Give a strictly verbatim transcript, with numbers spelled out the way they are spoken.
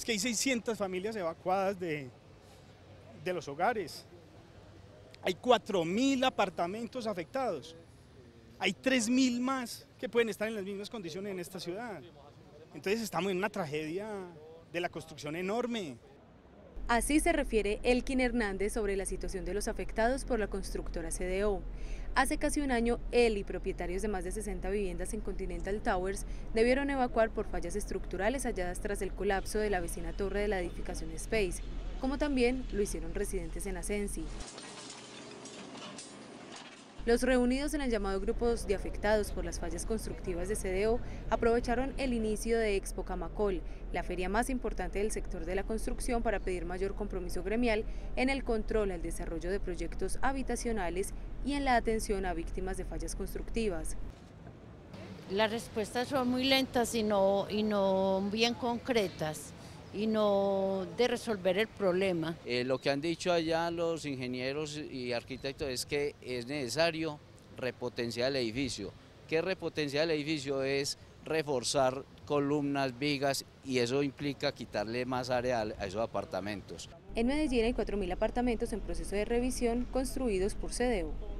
Es que hay seiscientas familias evacuadas de, de los hogares, hay cuatro mil apartamentos afectados, hay tres mil más que pueden estar en las mismas condiciones en esta ciudad. Entonces estamos en una tragedia de la construcción enorme. Así se refiere Elkin Hernández sobre la situación de los afectados por la constructora C D O. Hace casi un año, él y propietarios de más de sesenta viviendas en Continental Towers debieron evacuar por fallas estructurales halladas tras el colapso de la vecina torre de la edificación Space, como también lo hicieron residentes en Asensi. Los reunidos en el llamado Grupos de Afectados por las Fallas Constructivas de C D O aprovecharon el inicio de Expo Camacol, la feria más importante del sector de la construcción, para pedir mayor compromiso gremial en el control al desarrollo de proyectos habitacionales y en la atención a víctimas de fallas constructivas. Las respuestas son muy lentas y no, y no bien concretas, y no de resolver el problema. Eh, lo que han dicho allá los ingenieros y arquitectos es que es necesario repotenciar el edificio. ¿Qué repotenciar el edificio? Es reforzar columnas, vigas, y eso implica quitarle más área a esos apartamentos. En Medellín hay cuatro mil apartamentos en proceso de revisión construidos por C D O.